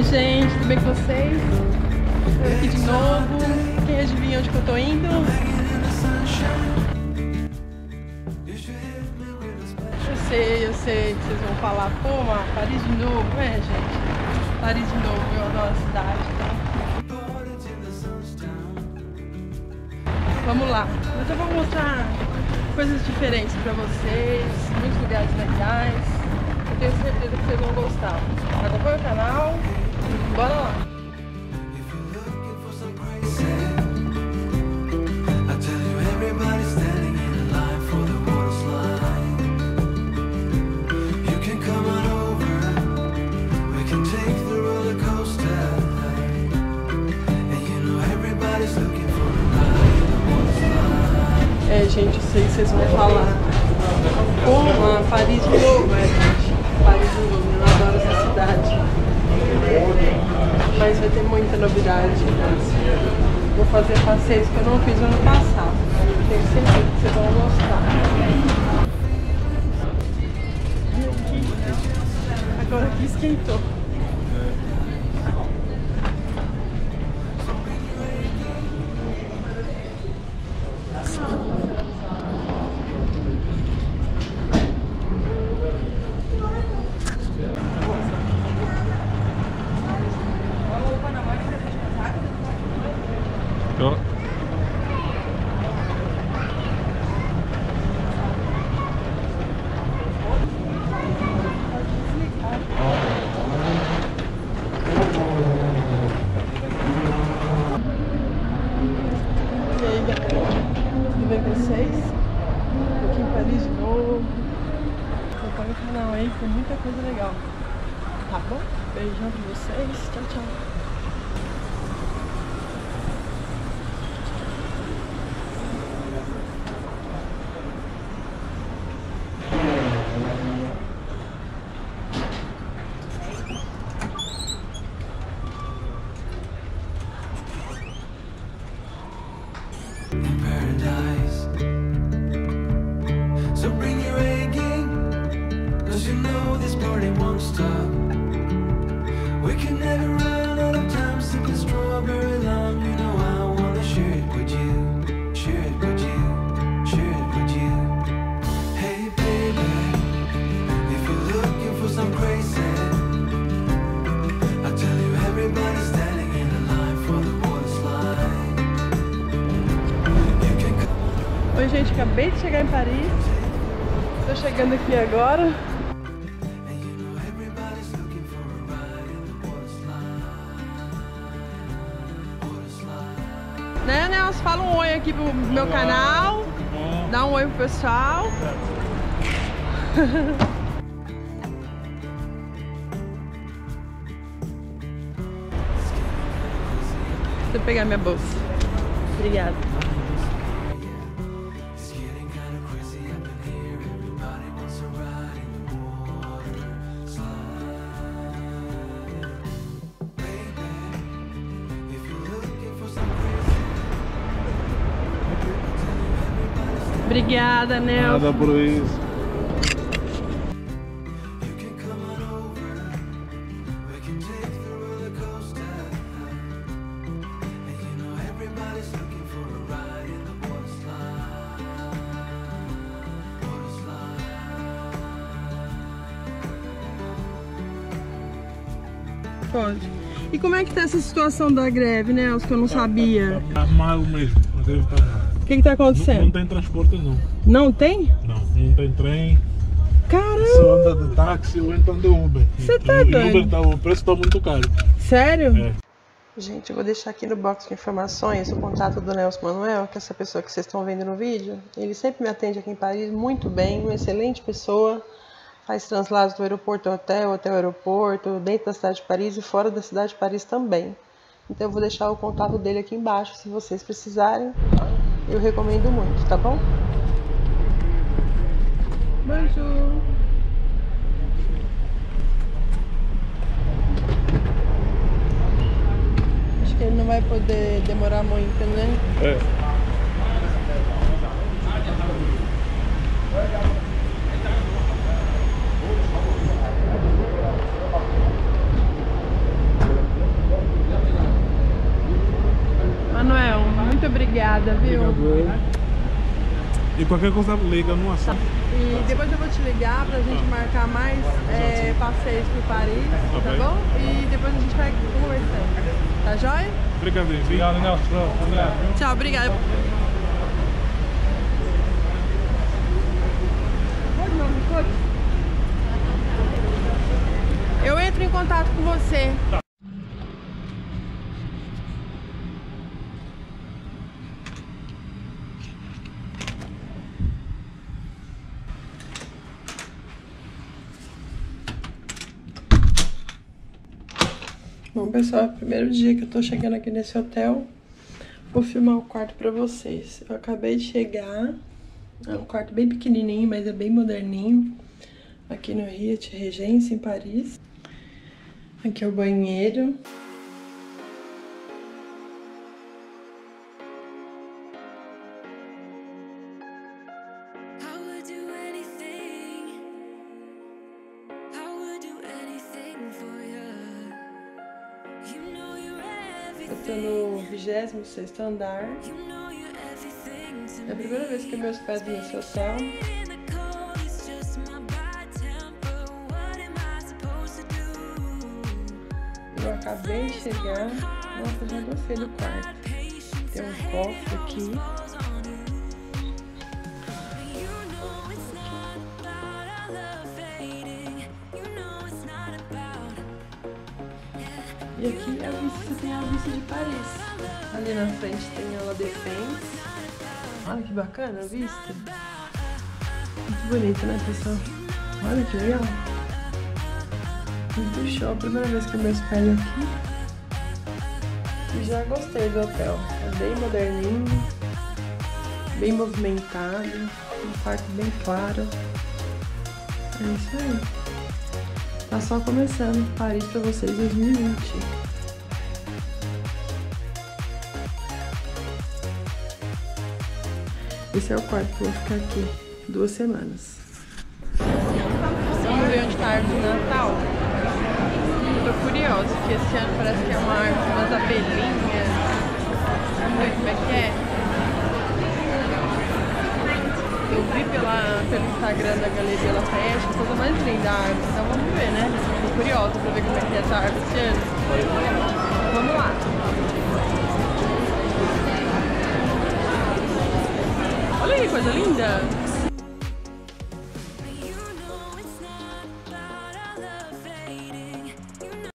gente, tudo bem com vocês? Eu aqui de novo. Quem adivinha onde que eu tô indo? Eu sei que vocês vão falar, pô, mas Paris de novo, gente? Paris de novo, eu adoro a cidade, tá? Vamos lá, mas eu vou mostrar coisas diferentes pra vocês, muitos lugares legais. Eu tenho certeza que vocês vão gostar. Acompanha o canal, bora lá! Gente, eu sei que vocês vão falar como Paris de novo, gente. Paris de novo, eu adoro essa cidade. Mas vai ter muita novidade. Vou fazer passeios que eu não fiz no ano passado. Tenho certeza que vocês vão gostar. Agora aqui esquentou. Tudo bem com vocês? Tô aqui em Paris de novo. Acompanha o canal aí, tem muita coisa legal. Tá bom? Beijão pra vocês. Tchau, tchau. So bring your A game, 'cause you know this party won't stop. We can never run out of time, sipping strawberry lime. You know I wanna share it with you, share it with you, share it with you. Hey baby, if you're looking for some crazy, I tell you everybody's standing in the line for the water slide. You can come. Oi gente, acabei de chegar em Paris. Tô chegando aqui agora. Né, Nelson? Fala um oi aqui pro meu canal. Dá um oi pro pessoal. Deixa eu pegar minha bolsa. Obrigada. Obrigada, Nelson. Nada por isso. Pode. E como é que tá essa situação da greve, Nelson, que eu não sabia? Tá mal mesmo, a greve tá mal. O que tá acontecendo? Não tem transporte não. Não tem? Não tem trem. Caramba! Só anda de táxi ou então de Uber. Você tá doido? O preço tá muito caro. Sério? É. Gente, eu vou deixar aqui no box de informações o contato do Nelson Manuel, que é essa pessoa que vocês estão vendo no vídeo. Ele sempre me atende aqui em Paris muito bem, uma excelente pessoa. Faz translados do aeroporto ao hotel, hotel ao aeroporto, dentro da cidade de Paris e fora da cidade de Paris também. Então eu vou deixar o contato dele aqui embaixo, se vocês precisarem. Eu recomendo muito, tá bom? Bonjour! Acho que ele não vai poder demorar muito, né? É. E qualquer coisa liga no WhatsApp. E depois eu vou te ligar pra gente marcar mais passeios por Paris, tá bom? E depois a gente vai conversando. Tá joia? Obrigado, Nelson. Obrigado. Tchau, obrigada. Eu entro em contato com você. Tá. Bom, pessoal, é o primeiro dia que eu tô chegando aqui nesse hotel. Vou filmar o quarto pra vocês. Eu acabei de chegar. É um quarto bem pequenininho, mas é bem moderninho. Aqui no Hyatt Regency, em Paris. Aqui é o banheiro. Eu tô no 26º andar. É a primeira vez que meus pés vêm nesse hotel. Eu acabei de chegar. Nossa, eu já gostei do quarto. Tem um cofre aqui. E aqui a vista, você tem a vista de Paris. Ali na frente tem a La Défense. Olha que bacana a vista. Muito bonito, né, pessoal? Olha que legal. Muito show. A primeira vez que eu me hospedo aqui. E já gostei do hotel. É bem moderninho. Bem movimentado. Um quarto bem claro. É isso aí. Tá só começando Paris pra vocês 2020. Esse é o quarto que eu vou ficar aqui 2 semanas. Vamos ver onde tá a árvore de Natal. Tô curiosa, porque esse ano parece que é uma árvore, umas abelhinhas. Vamos ver como é que é. Eu vi pelo Instagram da Galeria Lafayette, a coisa mais linda a árvore. Então vamos ver, né? Tô curiosa pra ver como é que é essa árvore esse ano. Vamos lá. Olha que coisa linda!